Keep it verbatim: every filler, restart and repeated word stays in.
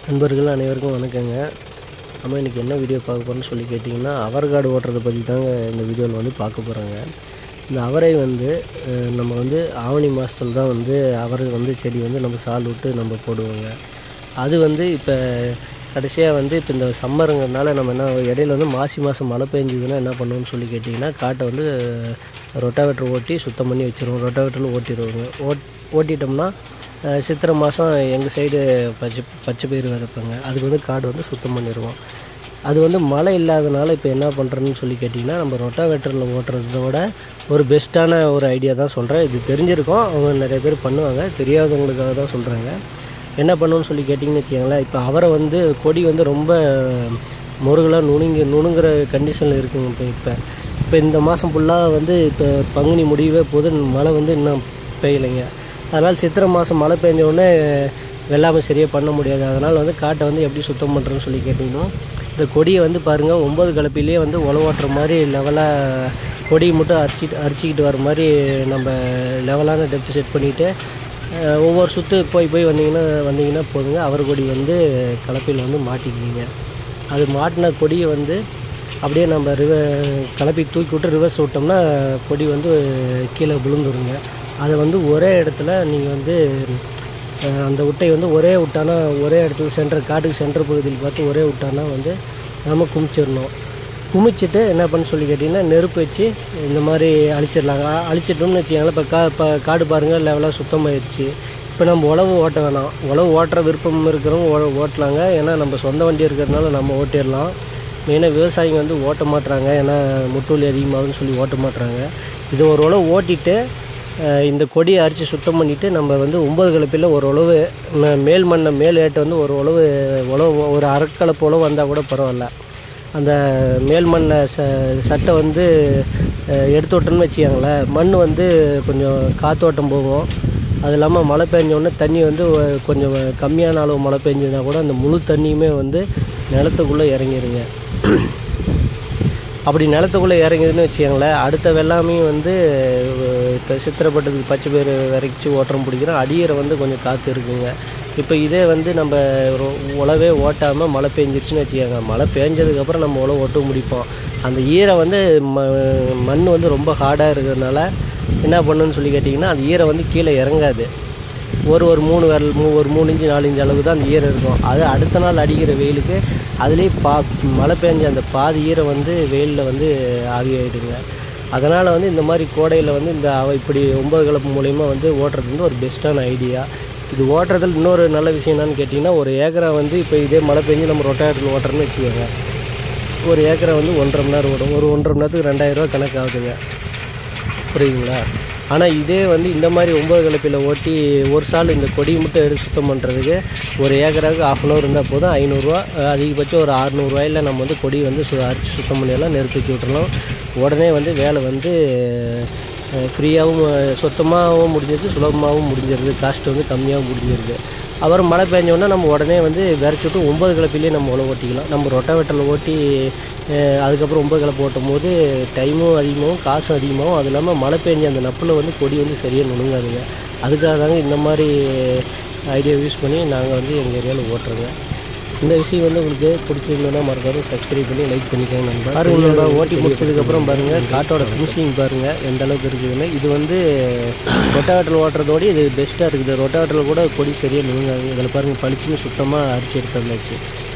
நண்பர்கள் அனைவருக்கும் வணக்கங்க. நம்ம இன்றைக்கி என்ன வீடியோ பார்க்க போகிறோம்னு சொல்லி கேட்டிங்கன்னா, அவரைக்காடு ஓட்டுறதை பற்றி தாங்க இந்த வீடியோவில் வந்து பார்க்க போகிறாங்க. இந்த அவரை வந்து நம்ம வந்து ஆவணி மாதத்துல தான் வந்து அவரை வந்து செடி வந்து நம்ம சால் விட்டு நம்ம போடுவோங்க. அது வந்து இப்போ கடைசியாக வந்து இப்போ இந்த சம்மருங்கிறதுனால நம்ம என்ன இடையில வந்து மாசி மாதம் மழை பெஞ்சதுன்னா என்ன பண்ணுவோம்னு சொல்லி கேட்டிங்கன்னா, காட்டை வந்து ரொட்டாவேட்டர் ஓட்டி சுத்தம் பண்ணி வச்சுருவோம். ரொட்டாவேட்டரில் ஓட்டிடுவோங்க. ஓட் ஓட்டிட்டோம்னா சித்திரை மாதம் எங்கள் சைடு பச்சை பச்சை பயிறு விதைப்பாங்க. அதுக்கு வந்து காடு வந்து சுத்தம் பண்ணிடுவோம். அது வந்து மழை இல்லாதனால இப்போ என்ன பண்ணுறோன்னு சொல்லி கேட்டிங்கன்னா, நம்ம ரொட்டாவேட்டரில் ஓட்டுறத விட ஒரு பெஸ்ட்டான ஒரு ஐடியா தான் சொல்கிறேன். இது தெரிஞ்சிருக்கோம், அவங்க நிறைய பேர் பண்ணுவாங்க, தெரியாதவங்களுக்காக தான் சொல்கிறாங்க. என்ன பண்ணணும்னு சொல்லி கேட்டிங்கன்னு வச்சுக்கோங்களேன், இப்போ அவரை வந்து கொடி வந்து ரொம்ப முருகலாக நுணுங்கி நுணுங்குற கண்டிஷனில் இருக்குங்க. இப்போ இப்போ இப்போ இந்த மாதம் ஃபுல்லாக வந்து இப்போ பங்குனி முடியவே போது, மழை வந்து இன்னும் பெய்யலைங்க. அதனால் சித்திரை மாதம் மழை பெஞ்சோடனே வெள்ளாமை சரியாக பண்ண முடியாது. அதனால் வந்து காட்டை வந்து எப்படி சுத்தம் பண்ணுறேன்னு சொல்லி கேட்டிங்கன்னா, இந்த கொடியை வந்து பாருங்கள், ஒம்பது கலப்பிலேயே வந்து உழவு ஓட்டுற மாதிரி லெவலாக கொடியை மட்டும் அரிச்சிட்டு அரிச்சிக்கிட்டு வர மாதிரி நம்ம லெவலான டெப்த் செட் பண்ணிவிட்டு ஒவ்வொரு சுற்று போய் போய் வந்தீங்கன்னா வந்தீங்கன்னா போதுங்க, அவர் கொடி வந்து கலப்பையில் வந்து மாட்டிக்கிங்க. அது மாட்டின கொடியை வந்து அப்படியே நம்ம ரிவ கலப்பி தூக்கி விட்டு ரிவர்ஸ் விட்டோம்னா கொடி வந்து கீழே விழுந்துருங்க. அதை வந்து ஒரே இடத்துல நீங்கள் வந்து அந்த உட்டை வந்து ஒரே விட்டானா ஒரே இடத்துல சென்டர் காட்டுக்கு சென்டர் பகுதியில் பார்த்து ஒரே விட்டானா வந்து நம்ம குமிச்சிடணும். குமிச்சிட்டு என்ன பண்ண சொல்லி கேட்டிங்கன்னா, நெருப்பு வச்சு இந்த மாதிரி அழிச்சிடலாங்க. அழிச்சிட்டோம்னு வச்சுக்கோங்களேன், இப்போ கா இப்போ காடு பாருங்கள் லெவலாக சுத்தமாகிடுச்சு. இப்போ நம்ம உழவு ஓட்ட வேணாம். உழவு ஓட்டுற விருப்பம் இருக்கிறவங்க ஓ ஓட்டலாங்க. ஏன்னா நம்ம சொந்த வண்டி இருக்கிறதுனால நம்ம ஓட்டிடலாம். மெயினாக விவசாயிங்க வந்து ஓட்ட மாட்டுறாங்க, ஏன்னா முட்டூலி அதிகமாகுதுன்னு சொல்லி ஓட்ட மாட்டுறாங்க. இது ஒரு உழவு ஓட்டிட்டு இந்த கொடியை அரிச்சு சுத்தம் பண்ணிவிட்டு நம்ம வந்து ஒம்பது கலப்பில் ஒரு உழவு மேல் மண்ணை மேல் ஏட்டை வந்து ஒரு உழவு உழவு ஒரு அரைக்கலப்பு உழவு வந்தால் கூட பரவாயில்ல. அந்த மேல் மண்ணை ச சட்டை வந்து எடுத்து விட்டோன்னு வச்சுக்கோங்களேன், மண் வந்து கொஞ்சம் காற்றோட்டம் போகும். அது இல்லாமல் மழை பெஞ்சோடனே தண்ணி வந்து கொஞ்சம் கம்மியான அளவு மழை பெஞ்சதுன்னா கூட அந்த முழு தண்ணியுமே வந்து நிலத்துக்குள்ளே இறங்கிடுங்க. அப்படி நிலத்துக்குள்ளே இறங்குதுன்னு வச்சுக்கோங்களேன், அடுத்த வெள்ளாமையும் வந்து இப்போ சித்திரப்பட்டதுக்கு பச்சை பயிறு விரைச்சி ஓட்டுறம் பிடிக்கிறோம், அடியிற வந்து கொஞ்சம் காற்று இருக்குங்க. இப்போ இதே வந்து நம்ம உழவே ஓட்டாமல் மழை பெஞ்சிருச்சுன்னு வச்சுக்கோங்க, மழை பெஞ்சதுக்கப்புறம் நம்ம உழவு ஓட்ட முடிப்போம். அந்த ஈரம் வந்து ம மண் வந்து ரொம்ப ஹார்டாக இருக்கிறதுனால என்ன பண்ணுன்னு சொல்லி கேட்டிங்கன்னா, அந்த ஈரம் வந்து கீழே இறங்காது. ஒரு ஒரு மூணு விரல் மூ ஒரு மூணு இன்ச்சு நாலு இன்ச்சு அளவுக்கு தான் அந்த ஈரம் இருக்கும். அது அடுத்த நாள் அடிக்கிற வெயிலுக்கு அதுலேயே பா மழை பெஞ்ச அந்த பாதி ஈரம் வந்து வெயிலில் வந்து ஆவியாகிடுங்க. அதனால் வந்து இந்த மாதிரி கோடையில் வந்து இந்த அவ இப்படி ஒம்பது கலப்பு மூலயமா வந்து ஓட்டுறது வந்து ஒரு பெஸ்ட்டான ஐடியா. இது ஓட்டுறதுல இன்னொரு நல்ல விஷயம் என்னன்னு கேட்டிங்கன்னா, ஒரு ஏக்கரை வந்து இப்போ இதே மழை பெஞ்சு நம்ம ரொட்டாவேட்டரில் ஓட்டுறோன்னு வச்சுக்கோங்க, ஒரு ஏக்கரை வந்து ஒன்றரை மணி நேரம் ஓடும். ஒரு ஒன்றரை மணி நேரத்துக்கு ரெண்டாயிரரூவா கணக்கு ஆகுதுங்க, புரியுதுங்களா? ஆனால் இதே வந்து இந்த மாதிரி ஒம்பது கலப்பில் ஓட்டி ஒரு சால் இந்த கொடியை மட்டும் எடுத்து சுத்தம் பண்ணுறதுக்கு ஒரு ஏக்கராவுக்கு ஆஃப் அன் ஹவர் இருந்தால் போதும், ஐநூறுரூவா அதிகபட்சம் ஒரு அறநூறுவாயில் நம்ம வந்து கொடி வந்து சு அரிச்சு சுத்தம் பண்ணிடலாம், நெருப்பு வச்சு விட்டுறலாம். உடனே வந்து வேலை வந்து ஃப்ரீயாகவும் சுத்தமாகவும் முடிஞ்சிருது, சுலபமாகவும் முடிஞ்சிருது, காஸ்ட்டு வந்து கம்மியாகவும் முடிஞ்சிருது. அப்புறம் மழை பெஞ்சோன்னா நம்ம உடனே வந்து விரைச்சி விட்டு ஒம்பது கலப்பிலே நம்ம உழவு ஓட்டிக்கலாம். நம்ம ரொட்டாவேட்டரில் ஓட்டி அதுக்கப்புறம் ஒம்பது கலப்பு ஓட்டும் போது டைமும் அதிகமாகவும் காசும் அதிகமாகவும், அது இல்லாமல் மழை பெஞ்ச அந்த நப்பில் வந்து கொடி வந்து சரியாக நுணுங்காதுங்க. அதுக்காக தாங்க இந்த மாதிரி ஐடியா யூஸ் பண்ணி நாங்கள் வந்து எங்கள் ஏரியாவில் ஓட்டுறோங்க. இந்த விஷயம் வந்து உங்களுக்கு பிடிச்சிருந்தோன்னா மறக்காம சப்ஸ்கிரைப் பண்ணி லைக் பண்ணிக்கோங்க நண்பர். பாருங்களோட ஓட்டி முடிச்சதுக்கப்புறம் பாருங்கள் காட்டோட ஃபினிஷிங் பாருங்கள் எந்த அளவுக்கு இருக்குதுன்னு. இது வந்து ரொட்டாவேட்டரில் ஓட்டுறதோடு இது பெஸ்ட்டாக இருக்குது. ரொட்டாவேட்டரில் கூட கொடி சரியாக நுணுங்காது. இதில் பாருங்கள் பளிச்சுன்னு சுத்தமாக அரிச்சு எடுத்து வந்தாச்சு.